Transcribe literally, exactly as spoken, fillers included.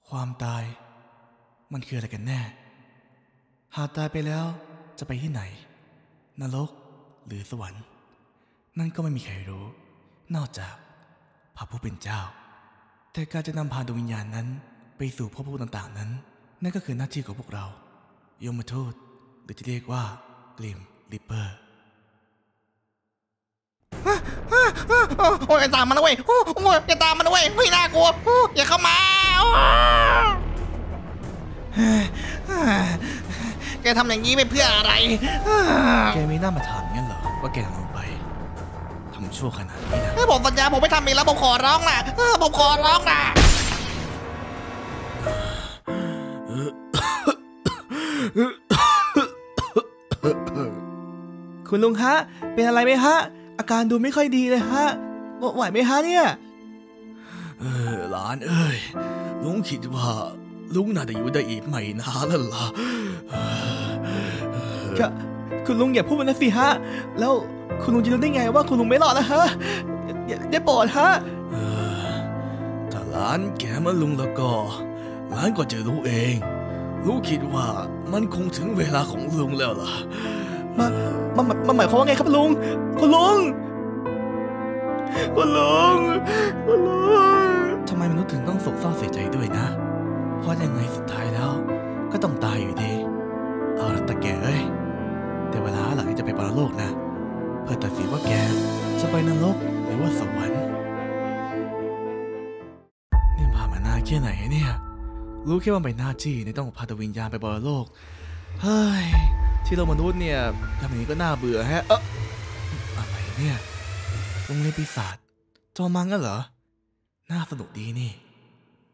ความตายมันคืออะไรกันแน่หากตายไปแล้วจะไปที่ไหนนรกหรือสวรรค์นั่นก็ไม่มีใครรู้นอกจากพระผู้เป็นเจ้าแต่การจะนำพาดวงวิญญาณนั้นไปสู่ภพภูมิต่างๆนั้นนั่นก็คือหน้าที่ของพวกเรายมทูตหรือที่เรียกว่ากลิมริปเปอร์โอ้ยอย่าตามมันนะเว้ยโอ้ยอย่าตามมันนะเว้ยเฮ้ยน่ากลัวอย่าเข้ามาแกทำอย่างนี้ไปเพื่ออะไรแกมีหน้ามาถามงั้นเหรอว่าแกทำลงไปทำชั่วขนาดนี้นะผมสัญญาผมไม่ทำอีกแล้วผมขอร้องนะผมขอร้องนะคุณลุงฮะเป็นอะไรไหมฮะอาการดูไม่ค่อยดีเลยฮะไหวไหมฮะเนี่ยเออหลานเอ้ยลุงคิดว่าลุงน่าจะอยู่ได้อีกไม่นานแล้วล่ะคุณลุงอย่าพูดมันนะสิฮะแล้วคุณลุงจะรู้ได้ไงว่าคุณลุงไม่รอดนะฮะอย่าโปรดฮะถ้าหลานแกมาลุงแล้วก็หลานก็จะรู้เองลุงคิดว่ามันคงถึงเวลาของลุงแล้วล่ะมามามาหมายความว่าไงครับลุงคุณลุงคุณลุงคุณลุงทำไมมนุษย์ถึงต้องโศกเศร้าเสียใจด้วยนะเพราะยังไงสุดท้ายแล้วก็ต้องตายอยู่ดีเอาละตาแกเอ้ยแต่เวลาหลังจะไปปรโลกนะเพื่อตัดสินว่าแกจะไปนรกหรือว่าสวรรค์นี่ผ่านมานานแค่ไหนเนี่ยรู้แค่ว่าเป็นหน้าที่ในต้องพาตัววิญญาณไปปรโลกเฮ้ยที่เรามนุษย์เนี่ยทำอย่างนี้ก็น่าเบื่อแฮะเอออะไรเนี่ยโรงเรียนปีศาจจอมังกันเหรอน่าสนุกดีนี่